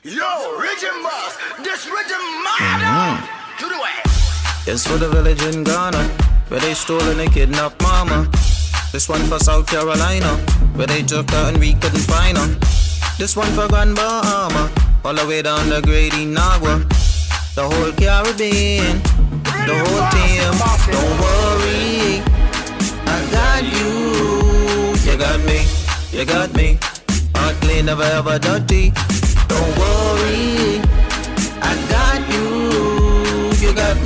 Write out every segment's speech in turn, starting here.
Yo, Rhythm Boss, this Rhythm Mother, to the way. This for the village in Ghana, where they stole and they kidnapped mama. This one for South Carolina, where they took her and we couldn't find her. This one for Grand Bahama, all the way down to Great Inagua. The whole Caribbean, the whole team, don't worry, I got you. You got me, you got me, heart clean, never ever dirty. Don't worry, I got you. You got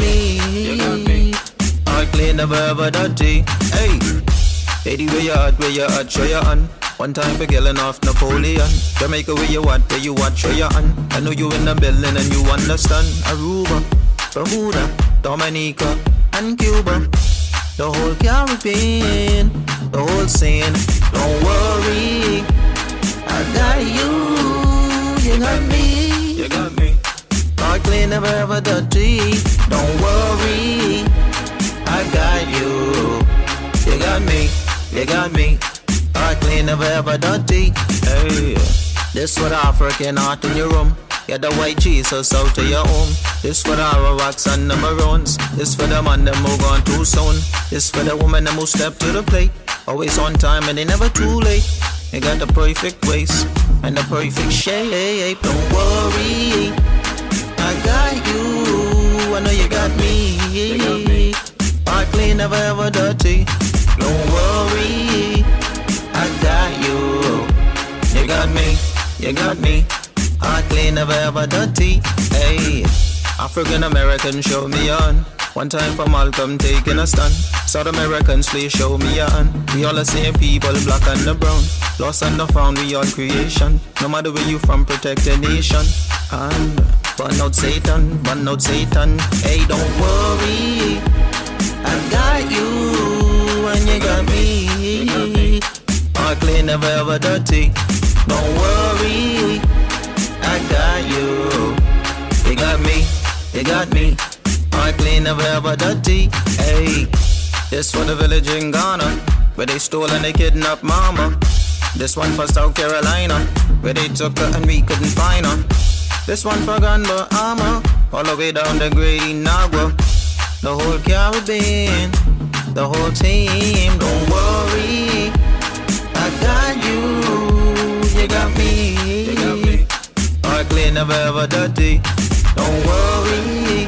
me, heart clean, never ever dirty. Hey, lady, where you at, show your hand. One time for killing off Napoleon. Jamaica, where you at, show your hand. I know you in the building and you understand. Aruba, Bermuda, Dominica, and Cuba. The whole Caribbean, the whole scene. Don't worry, I got you. You got me, you got me. Heart clean, never ever dirty. Don't worry, I got you. You got me, you got me. Heart clean, never ever dirty. Hey, this for the African heart in your room. Get the white Jesus out of your home. This for the Arawaks and the Maroons. This for the man that move on too soon. This for the woman that move step to the plate. Always on time and they never too late. They got the perfect waist and the perfect shape. Don't worry, I got you. I know you got me. Heart clean, never ever dirty. Don't worry, I got you. You got me, you got me. Heart clean, never ever dirty. Hey, African American, show me on. One time for Malcolm taking a stand. South Americans, please show me on. We all the same people, black and the brown. Lost and the found, we all creation. No matter where you from, protect the nation. And burn out Satan, burn out Satan. Hey, don't worry, I got you. And you got me. Heart clean, never ever dirty. Don't worry, I got you. You got me, you got me. Heart clean, never ever dirty. Hey, this for the village in Ghana, where they stole and they kidnapped mama. This one for South Carolina, where they took her and we couldn't find her. This one for Grand Bahama, all the way down to Great Inagua. The whole Caribbean, the whole team. Don't worry, I got you. You got me. Heart clean, never ever dirty. Don't worry,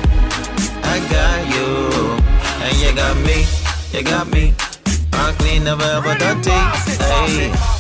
I got you. And you got me, you got me. Heart clean, never ever dirty. Hey.